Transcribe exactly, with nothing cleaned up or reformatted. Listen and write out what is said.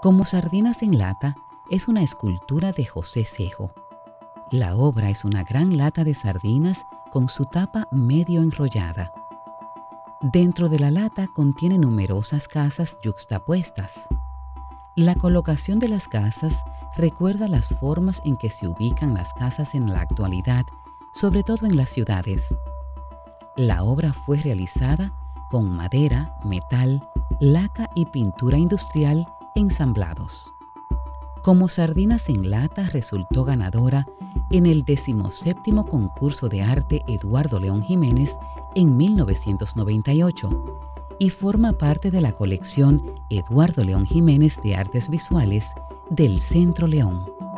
Como sardinas en lata es una escultura de José Cejo. La obra es una gran lata de sardinas con su tapa medio enrollada. Dentro de la lata contiene numerosas casas yuxtapuestas. La colocación de las casas recuerda las formas en que se ubican las casas en la actualidad, sobre todo en las ciudades. La obra fue realizada con madera, metal, laca y pintura industrial ensamblados. Como sardinas en lata resultó ganadora en el decimoséptimo concurso de arte Eduardo León Jiménez en mil novecientos noventa y ocho y forma parte de la colección Eduardo León Jiménez de Artes Visuales del Centro León.